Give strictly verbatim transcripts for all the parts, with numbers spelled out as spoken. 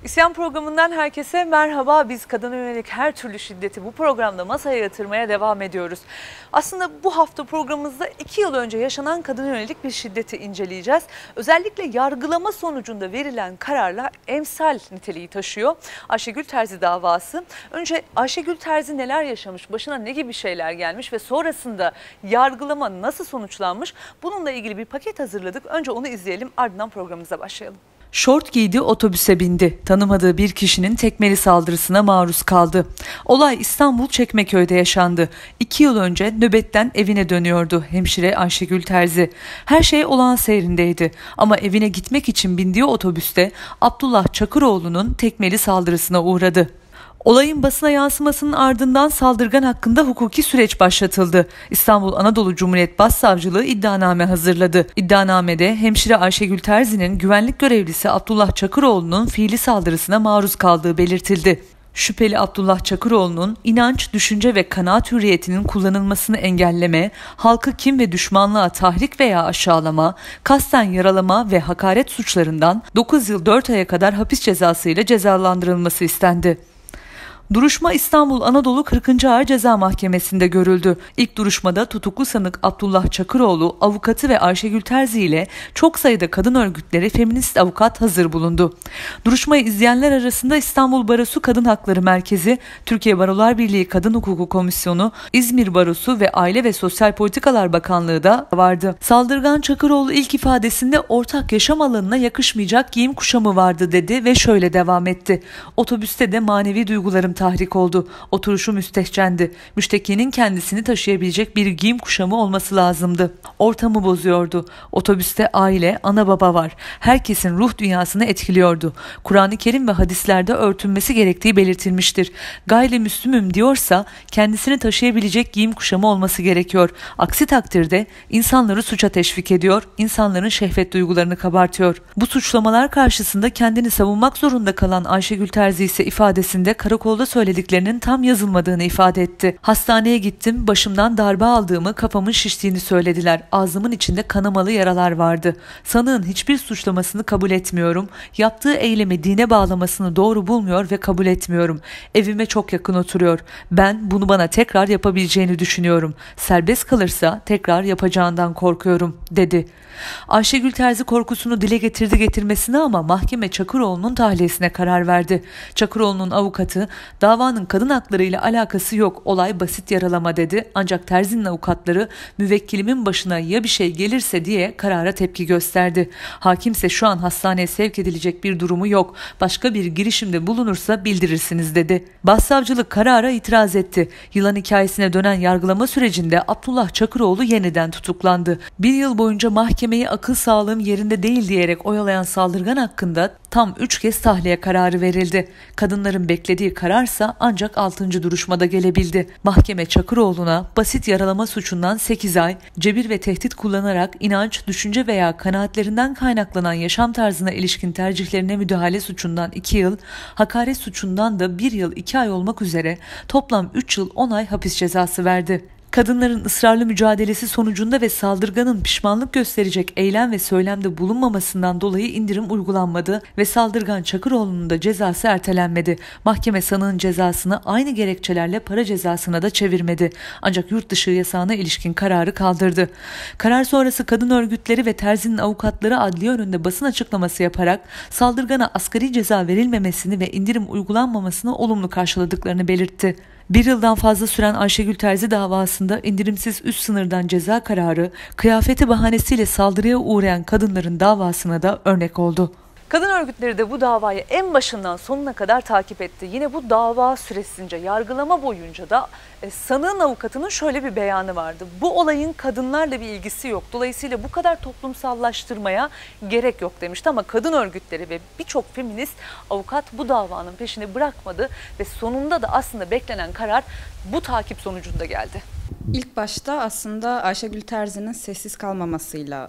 İsyan programından herkese merhaba. Biz kadına yönelik her türlü şiddeti bu programda masaya yatırmaya devam ediyoruz. Aslında bu hafta programımızda iki yıl önce yaşanan kadına yönelik bir şiddeti inceleyeceğiz. Özellikle yargılama sonucunda verilen kararlar emsal niteliği taşıyor. Ayşegül Terzi davası. Önce Ayşegül Terzi neler yaşamış, başına ne gibi şeyler gelmiş ve sonrasında yargılama nasıl sonuçlanmış? Bununla ilgili bir paket hazırladık. Önce onu izleyelim, ardından programımıza başlayalım. Şort giydi, otobüse bindi. Tanımadığı bir kişinin tekmeli saldırısına maruz kaldı. Olay İstanbul Çekmeköy'de yaşandı. İki yıl önce nöbetten evine dönüyordu hemşire Ayşegül Terzi. Her şey olağan seyrindeydi. Ama evine gitmek için bindiği otobüste Abdullah Çakıroğlu'nun tekmeli saldırısına uğradı. Olayın basına yansımasının ardından saldırgan hakkında hukuki süreç başlatıldı. İstanbul Anadolu Cumhuriyet Başsavcılığı iddianame hazırladı. İddianamede hemşire Ayşegül Terzi'nin güvenlik görevlisi Abdullah Çakıroğlu'nun fiili saldırısına maruz kaldığı belirtildi. Şüpheli Abdullah Çakıroğlu'nun inanç, düşünce ve kanaat hürriyetinin kullanılmasını engelleme, halkı kin ve düşmanlığa tahrik veya aşağılama, kasten yaralama ve hakaret suçlarından dokuz yıl dört aya kadar hapis cezası ile cezalandırılması istendi. Duruşma İstanbul Anadolu kırkıncı Ağır Ceza Mahkemesi'nde görüldü. İlk duruşmada tutuklu sanık Abdullah Çakıroğlu, avukatı ve Ayşegül Terzi ile çok sayıda kadın örgütleri feminist avukat hazır bulundu. Duruşmayı izleyenler arasında İstanbul Barosu Kadın Hakları Merkezi, Türkiye Barolar Birliği Kadın Hukuku Komisyonu, İzmir Barosu ve Aile ve Sosyal Politikalar Bakanlığı da vardı. Saldırgan Çakıroğlu ilk ifadesinde ortak yaşam alanına yakışmayacak giyim kuşamı vardı dedi ve şöyle devam etti. Otobüste de manevi duygularım tahrik oldu. Oturuşu müstehcendi. Müştekinin kendisini taşıyabilecek bir giyim kuşamı olması lazımdı. Ortamı bozuyordu. Otobüste aile, ana baba var. Herkesin ruh dünyasını etkiliyordu. Kur'an-ı Kerim ve hadislerde örtünmesi gerektiği belirtilmiştir. Gayrimüslimim diyorsa kendisini taşıyabilecek giyim kuşamı olması gerekiyor. Aksi takdirde insanları suça teşvik ediyor, insanların şehvet duygularını kabartıyor. Bu suçlamalar karşısında kendini savunmak zorunda kalan Ayşegül Terzi ise ifadesinde karakolda söylediklerinin tam yazılmadığını ifade etti. Hastaneye gittim, başımdan darbe aldığımı, kafamın şiştiğini söylediler. Ağzımın içinde kanamalı yaralar vardı. Sanığın hiçbir suçlamasını kabul etmiyorum. Yaptığı eylemi dine bağlamasını doğru bulmuyor ve kabul etmiyorum. Evime çok yakın oturuyor. Ben bunu bana tekrar yapabileceğini düşünüyorum. Serbest kalırsa tekrar yapacağından korkuyorum, dedi. Ayşegül Terzi korkusunu dile getirdi getirmesine ama mahkeme Çakıroğlu'nun tahliyesine karar verdi. Çakıroğlu'nun avukatı davanın kadın hakları ile alakası yok, olay basit yaralama dedi. Ancak Terzi'nin avukatları müvekkilimin başına ya bir şey gelirse diye karara tepki gösterdi. Hakimse şu an hastaneye sevk edilecek bir durumu yok. Başka bir girişimde bulunursa bildirirsiniz dedi. Başsavcılık karara itiraz etti. Yılan hikayesine dönen yargılama sürecinde Abdullah Çakıroğlu yeniden tutuklandı. Bir yıl boyunca mahkemeyi akıl sağlığım yerinde değil diyerek oyalayan saldırgan hakkında tam üç kez tahliye kararı verildi. Kadınların beklediği kararsa ancak altıncı duruşmada gelebildi. Mahkeme Çakıroğlu'na basit yaralama suçundan sekiz ay, cebir ve tehdit kullanarak inanç, düşünce veya kanaatlerinden kaynaklanan yaşam tarzına ilişkin tercihlerine müdahale suçundan iki yıl, hakaret suçundan da bir yıl iki ay olmak üzere toplam üç yıl on ay hapis cezası verdi. Kadınların ısrarlı mücadelesi sonucunda ve saldırganın pişmanlık gösterecek eylem ve söylemde bulunmamasından dolayı indirim uygulanmadı ve saldırgan Çakıroğlu'nun da cezası ertelenmedi. Mahkeme sanığın cezasını aynı gerekçelerle para cezasına da çevirmedi. Ancak yurt dışı yasağına ilişkin kararı kaldırdı. Karar sonrası kadın örgütleri ve Terzi'nin avukatları adliye önünde basın açıklaması yaparak saldırgana asgari ceza verilmemesini ve indirim uygulanmamasını olumlu karşıladıklarını belirtti. Bir yıldan fazla süren Ayşegül Terzi davasında indirimsiz üst sınırdan ceza kararı, kıyafeti bahanesiyle saldırıya uğrayan kadınların davasına da örnek oldu. Kadın örgütleri de bu davayı en başından sonuna kadar takip etti. Yine bu dava süresince, yargılama boyunca da e, sanığın avukatının şöyle bir beyanı vardı. Bu olayın kadınlarla bir ilgisi yok. Dolayısıyla bu kadar toplumsallaştırmaya gerek yok demişti. Ama kadın örgütleri ve birçok feminist avukat bu davanın peşini bırakmadı ve sonunda da aslında beklenen karar bu takip sonucunda geldi. İlk başta aslında Ayşegül Terzi'nin sessiz kalmamasıyla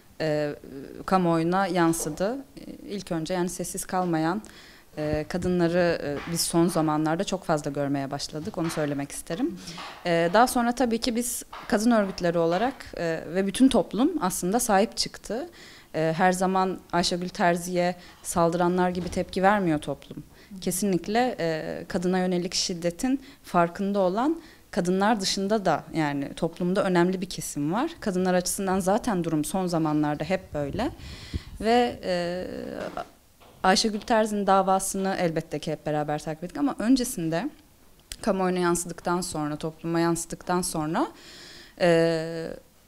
E, kamuoyuna yansıdı. E, ilk önce yani sessiz kalmayan e, kadınları e, biz son zamanlarda çok fazla görmeye başladık. Onu söylemek isterim. E, daha sonra tabii ki biz kadın örgütleri olarak e, ve bütün toplum aslında sahip çıktı. e, her zaman Ayşegül Terzi'ye saldıranlar gibi tepki vermiyor toplum. Kesinlikle e, kadına yönelik şiddetin farkında olan, kadınlar dışında da yani toplumda önemli bir kesim var. Kadınlar açısından zaten durum son zamanlarda hep böyle. Ve e, Ayşegül Terzi'nin davasını elbette ki hep beraber takip ettik ama öncesinde kamuoyuna yansıdıktan sonra, topluma yansıdıktan sonra e,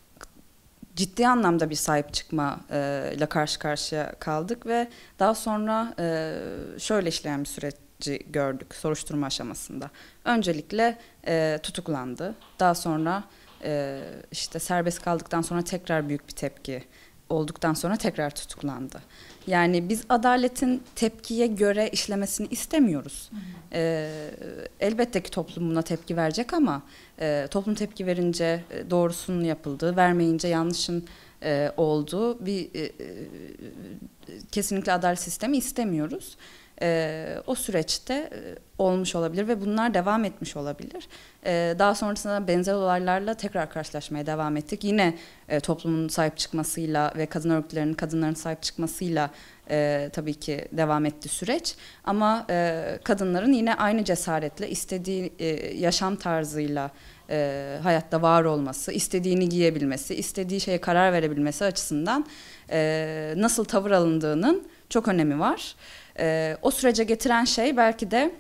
ciddi anlamda bir sahip çıkma e, ile karşı karşıya kaldık ve daha sonra e, şöyle işleyen bir süreci gördük soruşturma aşamasında. Öncelikle e, tutuklandı. Daha sonra e, işte serbest kaldıktan sonra tekrar büyük bir tepki olduktan sonra tekrar tutuklandı. Yani biz adaletin tepkiye göre işlemesini istemiyoruz. Hı hı. Ee, elbette ki toplum buna tepki verecek ama e, toplum tepki verince e, doğrusunun yapıldığı, vermeyince yanlışın e, olduğu bir e, e, kesinlikle adalet sistemi istemiyoruz. Ee, o süreçte e, olmuş olabilir ve bunlar devam etmiş olabilir. Ee, daha sonrasında benzer olaylarla tekrar karşılaşmaya devam ettik. Yine e, toplumun sahip çıkmasıyla ve kadın örgütlerinin kadınların sahip çıkmasıyla e, tabii ki devam etti süreç. Ama e, kadınların yine aynı cesaretle istediği e, yaşam tarzıyla e, hayatta var olması, istediğini giyebilmesi, istediği şeye karar verebilmesi açısından e, nasıl tavır alındığının çok önemi var. E, o sürece getiren şey belki de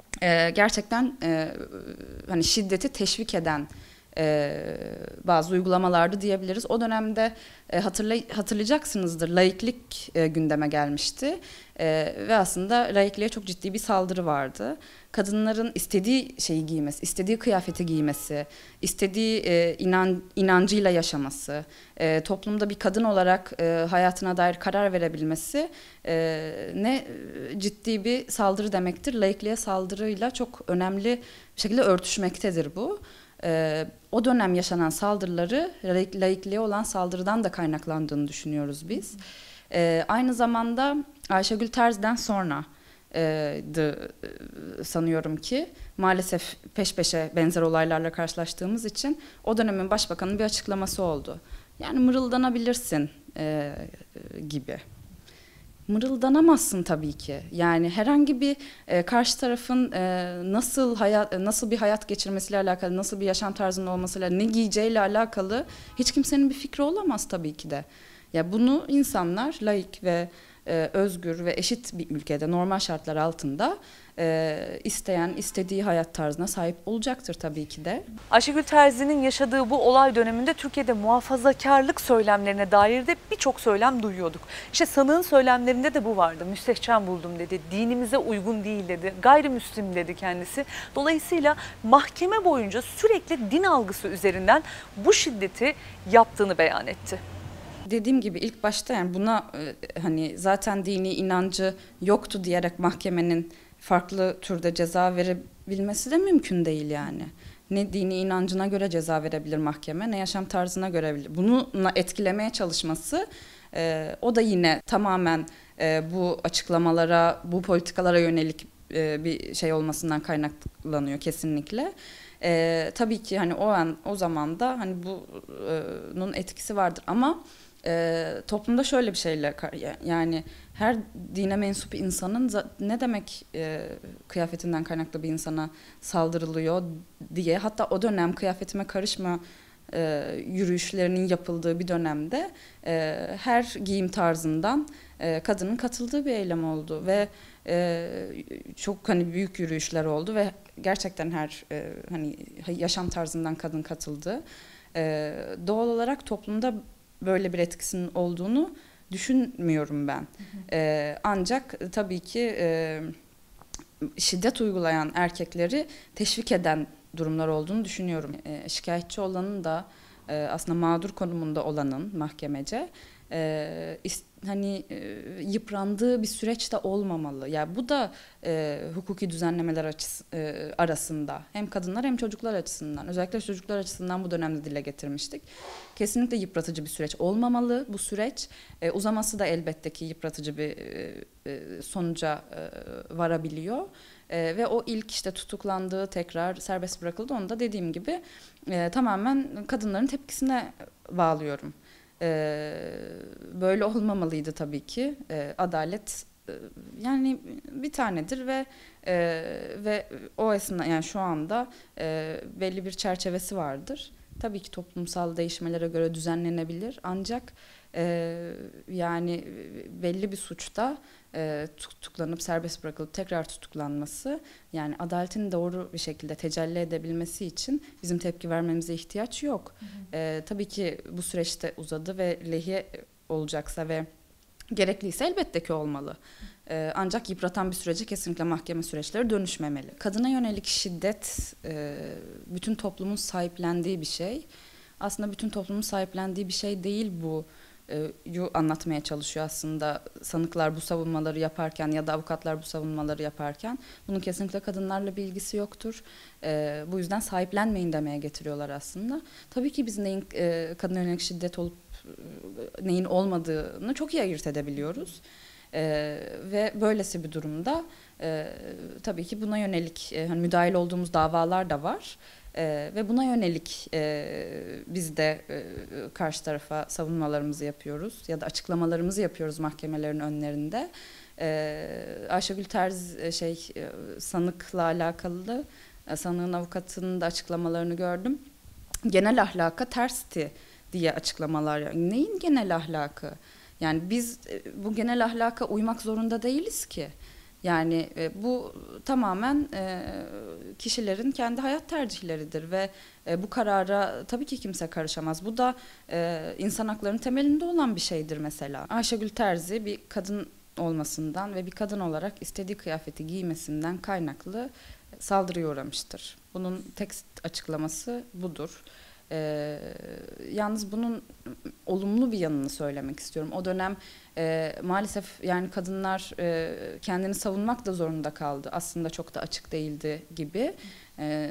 e, gerçekten e, hani şiddeti teşvik eden e, bazı uygulamalardı diyebiliriz. O dönemde e, hatırlay hatırlayacaksınızdır laiklik e, gündeme gelmişti e, ve aslında laikliğe çok ciddi bir saldırı vardı. Kadınların istediği şeyi giymesi, istediği kıyafeti giymesi, istediği e, inan, inancıyla yaşaması, e, toplumda bir kadın olarak e, hayatına dair karar verebilmesi e, ne ciddi bir saldırı demektir. Laikliğe saldırıyla çok önemli bir şekilde örtüşmektedir bu. E, o dönem yaşanan saldırıları laikliğe olan saldırıdan da kaynaklandığını düşünüyoruz biz. E, aynı zamanda Ayşegül Terzi'den sonra E, dı, e, sanıyorum ki maalesef peş peşe benzer olaylarla karşılaştığımız için o dönemin başbakanının bir açıklaması oldu. Yani mırıldanabilirsin e, gibi. Mırıldanamazsın tabii ki. Yani herhangi bir e, karşı tarafın e, nasıl hayat nasıl bir hayat geçirmesiyle alakalı, nasıl bir yaşam tarzının olmasıyla, ne giyeceğiyle alakalı hiç kimsenin bir fikri olamaz tabii ki de. Ya bunu insanlar laik ve e, özgür ve eşit bir ülkede normal şartlar altında e, isteyen istediği hayat tarzına sahip olacaktır tabii ki de. Ayşegül Terzi'nin yaşadığı bu olay döneminde Türkiye'de muhafazakarlık söylemlerine dair de birçok söylem duyuyorduk. İşte sanığın söylemlerinde de bu vardı. Müstehcen buldum dedi, dinimize uygun değil dedi, gayrimüslim dedi kendisi. Dolayısıyla mahkeme boyunca sürekli din algısı üzerinden bu şiddeti yaptığını beyan etti. Dediğim gibi ilk başta yani buna e, hani zaten dini inancı yoktu diyerek mahkemenin farklı türde ceza verebilmesi de mümkün değil yani. Ne dini inancına göre ceza verebilir mahkeme, ne yaşam tarzına göre verebilir. Bununla etkilemeye çalışması e, o da yine tamamen e, bu açıklamalara, bu politikalara yönelik e, bir şey olmasından kaynaklanıyor kesinlikle. E, tabii ki hani o an o zaman da hani bunun etkisi vardır ama e, toplumda şöyle bir şeyle yani her dine mensup insanın ne demek e, kıyafetinden kaynaklı bir insana saldırılıyor diye, hatta o dönem kıyafetime karışma e, yürüyüşlerinin yapıldığı bir dönemde e, her giyim tarzından e, kadının katıldığı bir eylem oldu ve e, çok hani büyük yürüyüşler oldu ve gerçekten her e, hani yaşam tarzından kadın katıldı. E, doğal olarak toplumda böyle bir etkisinin olduğunu düşünmüyorum ben. Hı hı. Ee, ancak tabii ki e, şiddet uygulayan erkekleri teşvik eden durumlar olduğunu düşünüyorum. E, şikayetçi olanın da e, aslında mağdur konumunda olanın mahkemece e, is, hani e, yıprandığı bir süreç de olmamalı. Yani bu da e, hukuki düzenlemeler açısı, e, arasında hem kadınlar hem çocuklar açısından, özellikle çocuklar açısından bu dönemde dile getirmiştik. Kesinlikle yıpratıcı bir süreç olmamalı bu süreç. E, uzaması da elbette ki yıpratıcı bir e, e, sonuca e, varabiliyor. E, ve o ilk işte tutuklandığı, tekrar serbest bırakıldı. Onu da dediğim gibi e, tamamen kadınların tepkisine bağlıyorum. E, böyle olmamalıydı tabii ki. E, adalet e, yani bir tanedir ve e, ve o esna yani şu anda e, belli bir çerçevesi vardır. Tabii ki toplumsal değişmelere göre düzenlenebilir. Ancak e, yani belli bir suçta e, tutuklanıp serbest bırakılıp tekrar tutuklanması, yani adaletin doğru bir şekilde tecelli edebilmesi için bizim tepki vermemize ihtiyaç yok. Hı hı. E, tabii ki bu süreçte uzadı ve lehiye olacaksa ve gerekliyse elbette ki olmalı. Ee, ancak yıpratan bir sürece kesinlikle mahkeme süreçleri dönüşmemeli. Kadına yönelik şiddet e, bütün toplumun sahiplendiği bir şey. Aslında bütün toplumun sahiplendiği bir şey değil bu. E, yu anlatmaya çalışıyor aslında sanıklar bu savunmaları yaparken ya da avukatlar bu savunmaları yaparken. Bunun kesinlikle kadınlarla bir ilgisi yoktur. E, bu yüzden sahiplenmeyin demeye getiriyorlar aslında. Tabii ki biz neyin e, kadına yönelik şiddet olup neyin olmadığını çok iyi ayırt edebiliyoruz. Ee, ve böylesi bir durumda e, tabii ki buna yönelik e, hani müdahil olduğumuz davalar da var. E, ve buna yönelik e, biz de e, karşı tarafa savunmalarımızı yapıyoruz ya da açıklamalarımızı yapıyoruz mahkemelerin önlerinde. E, Ayşegül Terz e, şey e, sanıkla alakalı e, sanığın avukatının da açıklamalarını gördüm. Genel ahlaka tersti diye açıklamalar. Yani neyin genel ahlakı? Yani biz bu genel ahlaka uymak zorunda değiliz ki. Yani bu tamamen kişilerin kendi hayat tercihleridir ve bu karara tabii ki kimse karışamaz. Bu da insan haklarının temelinde olan bir şeydir mesela. Ayşegül Terzi bir kadın olmasından ve bir kadın olarak istediği kıyafeti giymesinden kaynaklı saldırıya uğramıştır. Bunun tek açıklaması budur. Ee, yalnız bunun olumlu bir yanını söylemek istiyorum. O dönem e, maalesef yani kadınlar e, kendini savunmak da zorunda kaldı. Aslında çok da açık değildi gibi e,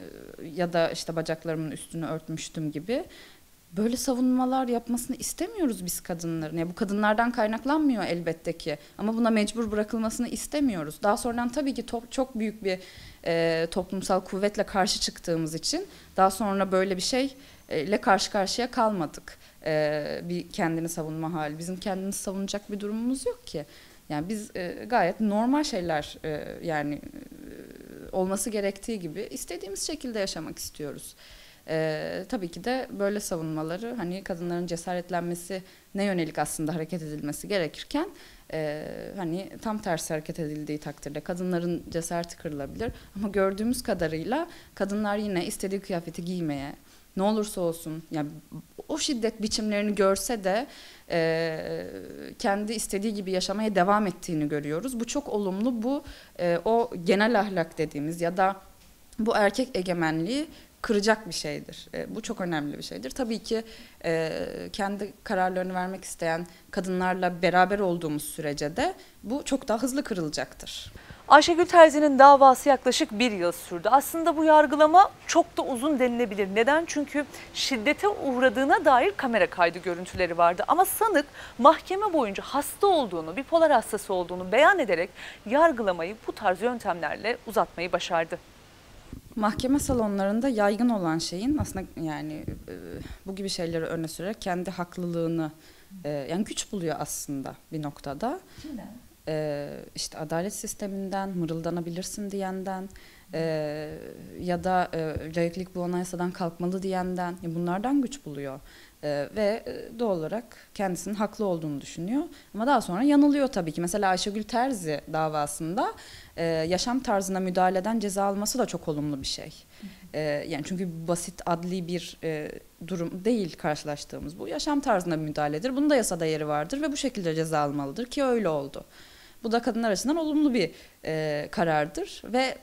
ya da işte bacaklarımın üstünü örtmüştüm gibi. Böyle savunmalar yapmasını istemiyoruz biz kadınların. Yani bu kadınlardan kaynaklanmıyor elbette ki. Ama buna mecbur bırakılmasını istemiyoruz. Daha sonradan tabii ki to- çok büyük bir e, toplumsal kuvvetle karşı çıktığımız için daha sonra böyle bir şeyle karşı karşıya kalmadık. E, bir kendini savunma hali. Bizim kendini savunacak bir durumumuz yok ki. Yani biz e, gayet normal şeyler e, yani e, olması gerektiği gibi istediğimiz şekilde yaşamak istiyoruz. Ee, tabii ki de böyle savunmaları hani kadınların cesaretlenmesi ne yönelik aslında hareket edilmesi gerekirken e, hani tam tersi hareket edildiği takdirde kadınların cesareti kırılabilir. Ama gördüğümüz kadarıyla kadınlar yine istediği kıyafeti giymeye ne olursa olsun yani o şiddet biçimlerini görse de e, kendi istediği gibi yaşamaya devam ettiğini görüyoruz. Bu çok olumlu. Bu e, o genel ahlak dediğimiz ya da bu erkek egemenliği kıracak bir şeydir. E, bu çok önemli bir şeydir. Tabii ki e, kendi kararlarını vermek isteyen kadınlarla beraber olduğumuz sürece de bu çok daha hızlı kırılacaktır. Ayşegül Terzi'nin davası yaklaşık bir yıl sürdü. Aslında bu yargılama çok da uzun denilebilir. Neden? Çünkü şiddete uğradığına dair kamera kaydı görüntüleri vardı. Ama sanık mahkeme boyunca hasta olduğunu, bipolar hastası olduğunu beyan ederek yargılamayı bu tarz yöntemlerle uzatmayı başardı. Mahkeme salonlarında yaygın olan şeyin aslında yani e, bu gibi şeyleri öne sürerek kendi haklılığını e, yani güç buluyor aslında bir noktada. Kimden? E, işte adalet sisteminden, mırıldanabilirsin diyenden e, ya da e, layıklık bu anayasadan kalkmalı diyenden e, bunlardan güç buluyor. Ee, ve doğal olarak kendisinin haklı olduğunu düşünüyor. Ama daha sonra yanılıyor tabii ki. Mesela Ayşegül Terzi davasında e, yaşam tarzına müdahaleden ceza alması da çok olumlu bir şey. E, yani çünkü basit adli bir e, durum değil karşılaştığımız bu. Yaşam tarzına müdahaledir. Bunun da yasada yeri vardır ve bu şekilde ceza almalıdır ki öyle oldu. Bu da kadınlar açısından olumlu bir e, karardır ve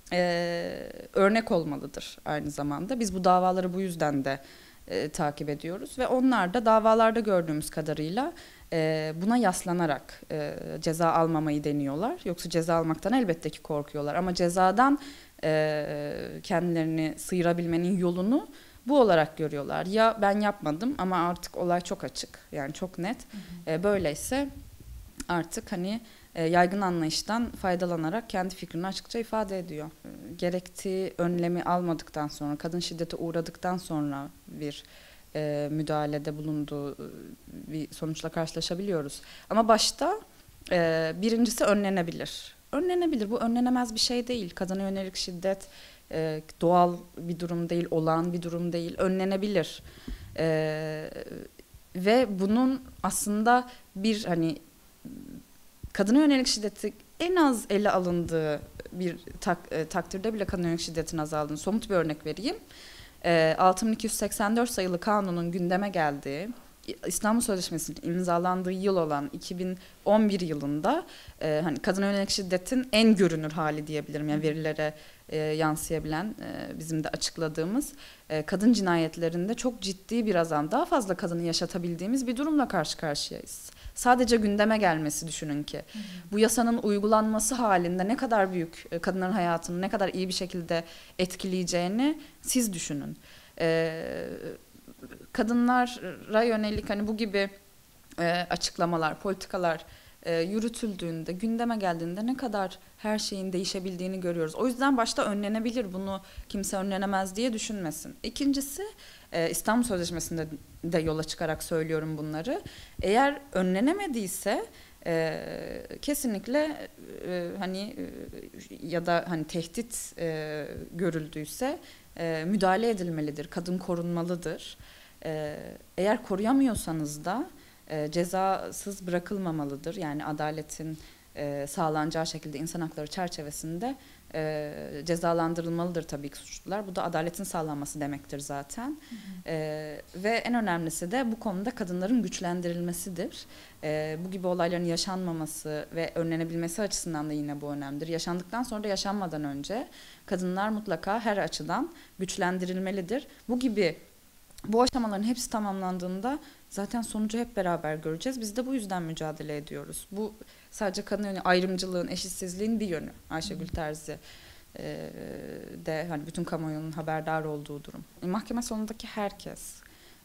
e, örnek olmalıdır aynı zamanda. Biz bu davaları bu yüzden de E, takip ediyoruz ve onlar da davalarda gördüğümüz kadarıyla e, buna yaslanarak e, ceza almamayı deniyorlar. Yoksa ceza almaktan elbette ki korkuyorlar ama cezadan e, kendilerini sıyırabilmenin yolunu bu olarak görüyorlar. Ya ben yapmadım ama artık olay çok açık yani çok net. Hı hı. E, böyleyse artık hani yaygın anlayıştan faydalanarak kendi fikrini açıkça ifade ediyor. Gerektiği önlemi almadıktan sonra, kadın şiddete uğradıktan sonra bir e, müdahalede bulunduğu e, bir sonuçla karşılaşabiliyoruz. Ama başta e, birincisi önlenebilir. Önlenebilir. Bu önlenemez bir şey değil. Kadına yönelik şiddet e, doğal bir durum değil, olağan bir durum değil. Önlenebilir. E, ve bunun aslında bir hani kadına yönelik şiddeti en az ele alındığı bir tak, e, takdirde bile kadına yönelik şiddetin azaldığını somut bir örnek vereyim. E, altı bin iki yüz seksen dört sayılı kanunun gündeme geldiği, İstanbul Sözleşmesi'nin imzalandığı yıl olan iki bin on bir yılında e, hani kadına yönelik şiddetin en görünür hali diyebilirim. Yani verilere e, yansıyabilen e, bizim de açıkladığımız e, kadın cinayetlerinde çok ciddi bir azam, daha fazla kadını yaşatabildiğimiz bir durumla karşı karşıyayız. Sadece gündeme gelmesi düşünün ki. Hı hı. Bu yasanın uygulanması halinde ne kadar büyük e, kadınların hayatını ne kadar iyi bir şekilde etkileyeceğini siz düşünün. E, kadınlara yönelik hani bu gibi e, açıklamalar, politikalar e, yürütüldüğünde, gündeme geldiğinde ne kadar her şeyin değişebildiğini görüyoruz. O yüzden başta önlenebilir, bunu kimse önlenemez diye düşünmesin. İkincisi, e, İstanbul Sözleşmesi'nde de yola çıkarak söylüyorum bunları. Eğer önlenemediyse e, kesinlikle e, hani e, ya da hani tehdit e, görüldüyse e, müdahale edilmelidir, kadın korunmalıdır. E, eğer koruyamıyorsanız da e, cezasız bırakılmamalıdır. Yani adaletin e, sağlanacağı şekilde insan hakları çerçevesinde e, cezalandırılmalıdır tabii ki suçlular. Bu da adaletin sağlanması demektir zaten. Hı hı. E, ve en önemlisi de bu konuda kadınların güçlendirilmesidir. E, bu gibi olayların yaşanmaması ve önlenebilmesi açısından da yine bu önemlidir. Yaşandıktan sonra da yaşanmadan önce kadınlar mutlaka her açıdan güçlendirilmelidir. Bu gibi bu aşamaların hepsi tamamlandığında zaten sonucu hep beraber göreceğiz. Biz de bu yüzden mücadele ediyoruz. Bu sadece kadın yönü, ayrımcılığın, eşitsizliğin bir yönü. Ayşegül Terzi e, de hani bütün kamuoyunun haberdar olduğu durum. E, mahkeme sonundaki herkes,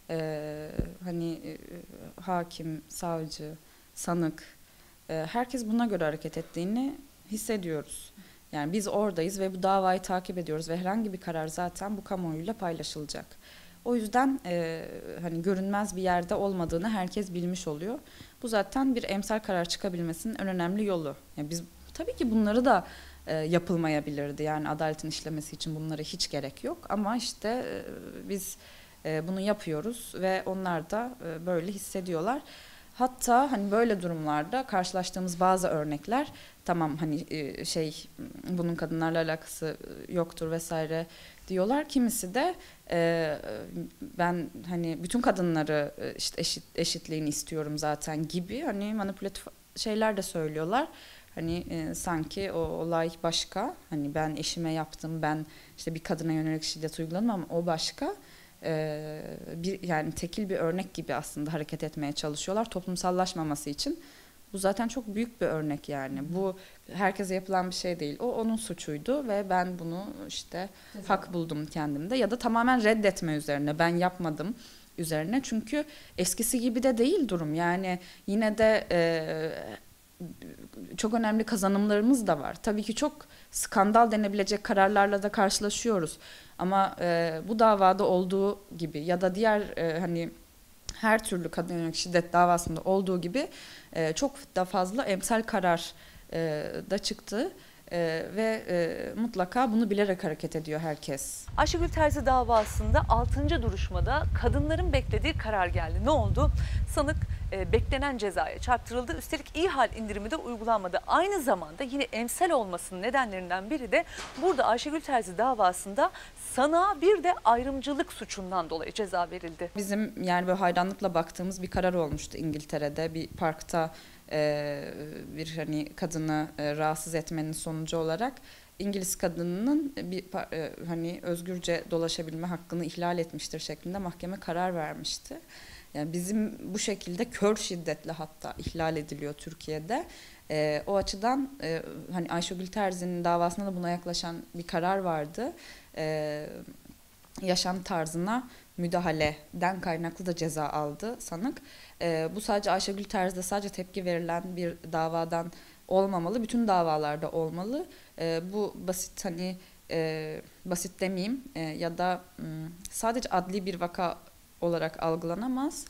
e, hani e, hakim, savcı, sanık, e, herkes buna göre hareket ettiğini hissediyoruz. Yani biz oradayız ve bu davayı takip ediyoruz ve herhangi bir karar zaten bu kamuoyuyla paylaşılacak. O yüzden e, hani görünmez bir yerde olmadığını herkes bilmiş oluyor. Bu zaten bir emsal karar çıkabilmesinin en önemli yolu. Yani biz tabii ki bunları da e, yapılmayabilirdi. Yani adaletin işlemesi için bunlara hiç gerek yok. Ama işte e, biz e, bunu yapıyoruz ve onlar da e, böyle hissediyorlar. Hatta hani böyle durumlarda karşılaştığımız bazı örnekler, tamam hani e, şey bunun kadınlarla alakası yoktur vesaire diyorlar. Kimisi de e, ben hani bütün kadınları işte eşit eşitliğini istiyorum zaten gibi hani manipülatif şeyler de söylüyorlar. Hani e, sanki o olay başka. Hani ben eşime yaptım, ben işte bir kadına yönelik şiddet uyguladım ama o başka. Ee, bir yani tekil bir örnek gibi aslında hareket etmeye çalışıyorlar toplumsallaşmaması için. Bu zaten çok büyük bir örnek yani. Bu herkese yapılan bir şey değil. O onun suçuydu ve ben bunu işte Güzel. hak buldum kendimde ya da tamamen reddetme üzerine, ben yapmadım üzerine. Çünkü eskisi gibi de değil durum. Yani yine de e, çok önemli kazanımlarımız da var. Tabii ki çok skandal denebilecek kararlarla da karşılaşıyoruz. Ama e, bu davada olduğu gibi ya da diğer e, hani her türlü kadın yönelik şiddet davasında olduğu gibi e, çok da fazla emsal karar e, da çıktı. Ee, ve e, mutlaka bunu bilerek hareket ediyor herkes. Ayşegül Terzi davasında altıncı duruşmada kadınların beklediği karar geldi. Ne oldu? Sanık e, beklenen cezaya çarptırıldı. Üstelik iyi hal indirimi de uygulanmadı. Aynı zamanda yine emsal olmasının nedenlerinden biri de burada Ayşegül Terzi davasında sanığa bir de ayrımcılık suçundan dolayı ceza verildi. Bizim yani böyle hayranlıkla baktığımız bir karar olmuştu İngiltere'de. Bir parkta bir hani kadını rahatsız etmenin sonucu olarak İngiliz kadınının bir hani özgürce dolaşabilme hakkını ihlal etmiştir şeklinde mahkeme karar vermişti. Yani bizim bu şekilde kör şiddetle hatta ihlal ediliyor Türkiye'de. E, o açıdan e, hani Ayşegül Terzi'nin davasında da buna yaklaşan bir karar vardı. E, yaşam tarzına müdahaleden kaynaklı da ceza aldı sanık. E, bu sadece Ayşegül Terzi'de sadece tepki verilen bir davadan olmamalı. Bütün davalarda olmalı. E, bu basit hani e, basit demeyeyim e, ya da m, sadece adli bir vaka olarak algılanamaz.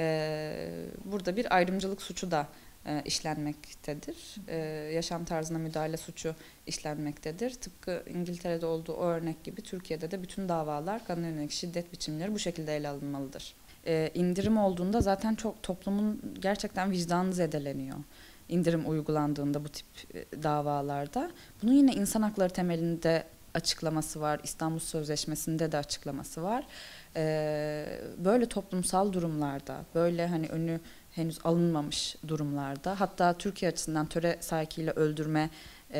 E, burada bir ayrımcılık suçu da e, işlenmektedir. E, yaşam tarzına müdahale suçu işlenmektedir. Tıpkı İngiltere'de olduğu o örnek gibi Türkiye'de de bütün davalar, kadına yönelik şiddet biçimleri bu şekilde ele alınmalıdır. E, indirim olduğunda zaten çok toplumun gerçekten vicdanı zedeleniyor. İndirim uygulandığında bu tip e, davalarda. Bunun yine insan hakları temelinde açıklaması var. İstanbul Sözleşmesi'nde de açıklaması var. E, böyle toplumsal durumlarda, böyle hani önü henüz alınmamış durumlarda, hatta Türkiye açısından töre sahikiyle öldürme,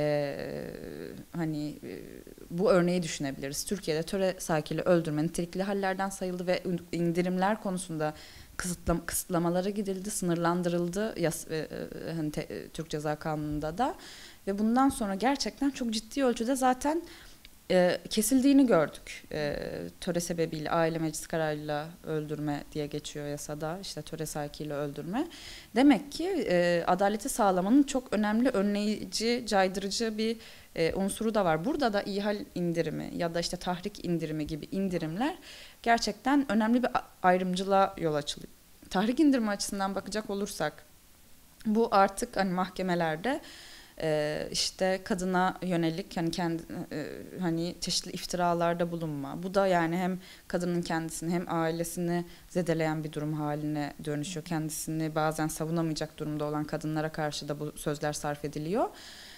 e, hani e, bu örneği düşünebiliriz. Türkiye'de töre sahikiyle öldürme nitelikli hallerden sayıldı ve indirimler konusunda kısıtlam kısıtlamalara gidildi, sınırlandırıldı yas e, e, hani te, e, Türk Ceza Kanunu'nda da ve bundan sonra gerçekten çok ciddi ölçüde zaten e, kesildiğini gördük. E, töre sebebiyle, aile meclis kararıyla öldürme diye geçiyor yasada, işte töre sahikiyle öldürme. Demek ki e, adaleti sağlamanın çok önemli önleyici, caydırıcı bir e, unsuru da var. Burada da ihal indirimi ya da işte tahrik indirimi gibi indirimler gerçekten önemli bir ayrımcılığa yol açılıyor. Tahrik indirimi açısından bakacak olursak, bu artık hani mahkemelerde e, işte kadına yönelik hani kendi e, hani çeşitli iftiralarda bulunma. Bu da yani hem kadının kendisini hem ailesini zedeleyen bir durum haline dönüşüyor. Kendisini bazen savunamayacak durumda olan kadınlara karşı da bu sözler sarf ediliyor.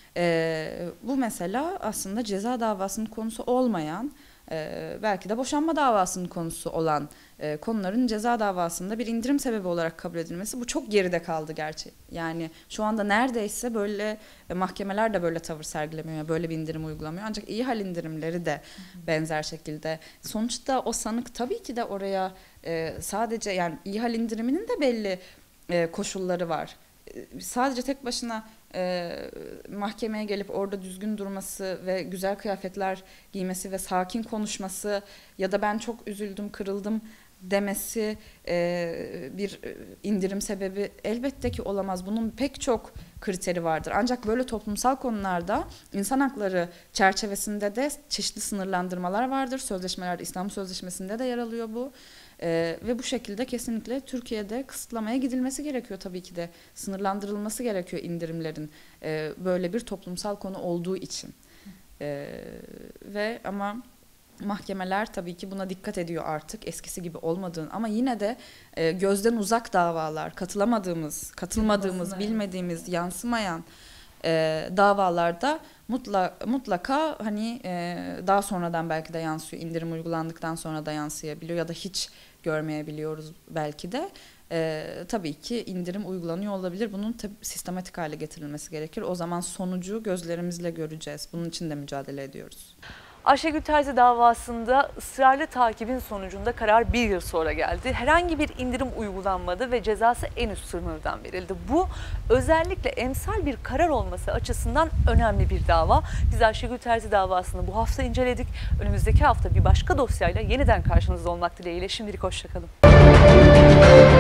E, bu mesela aslında ceza davasının konusu olmayan, Ee, belki de boşanma davasının konusu olan e, konuların ceza davasında bir indirim sebebi olarak kabul edilmesi, bu çok geride kaldı gerçi. Yani şu anda neredeyse böyle e, mahkemeler de böyle tavır sergilemiyor, böyle bir indirim uygulamıyor. Ancak iyi hal indirimleri de benzer şekilde. Sonuçta o sanık tabii ki de oraya e, sadece yani iyi hal indiriminin de belli e, koşulları var. E, sadece tek başına E, mahkemeye gelip orada düzgün durması ve güzel kıyafetler giymesi ve sakin konuşması ya da ben çok üzüldüm, kırıldım demesi e, bir indirim sebebi elbette ki olamaz. Bunun pek çok kriteri vardır. Ancak böyle toplumsal konularda insan hakları çerçevesinde de çeşitli sınırlandırmalar vardır. Sözleşmelerde, İstanbul Sözleşmesi'nde de yer alıyor bu. Ee, ve bu şekilde kesinlikle Türkiye'de kısıtlamaya gidilmesi gerekiyor, tabii ki de sınırlandırılması gerekiyor indirimlerin ee, böyle bir toplumsal konu olduğu için. Ee, ve ama mahkemeler tabii ki buna dikkat ediyor artık, eskisi gibi olmadığını, ama yine de e, gözden uzak davalar, katılamadığımız, katılmadığımız, bilmediğimiz, yansımayan e, davalarda mutla, mutlaka hani e, daha sonradan belki de yansıyor, indirim uygulandıktan sonra da yansıyabiliyor ya da hiç görmeyebiliyoruz belki de. E, tabii ki indirim uygulanıyor olabilir. Bunun tabii sistematik hale getirilmesi gerekir. O zaman sonucu gözlerimizle göreceğiz. Bunun için de mücadele ediyoruz. Ayşegül Terzi davasında ısrarlı takibin sonucunda karar bir yıl sonra geldi. Herhangi bir indirim uygulanmadı ve cezası en üst sınırdan verildi. Bu özellikle emsal bir karar olması açısından önemli bir dava. Biz Ayşegül Terzi davasını bu hafta inceledik. Önümüzdeki hafta bir başka dosyayla yeniden karşınızda olmak dileğiyle. Şimdilik hoşça kalın.